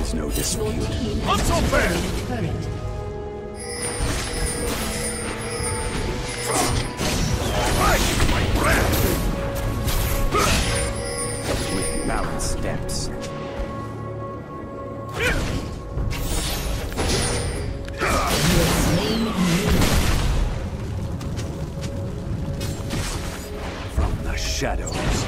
is no Your dispute. team Not has so destroyed fast. a turret. Right, my breath! With balanced steps. From the shadows.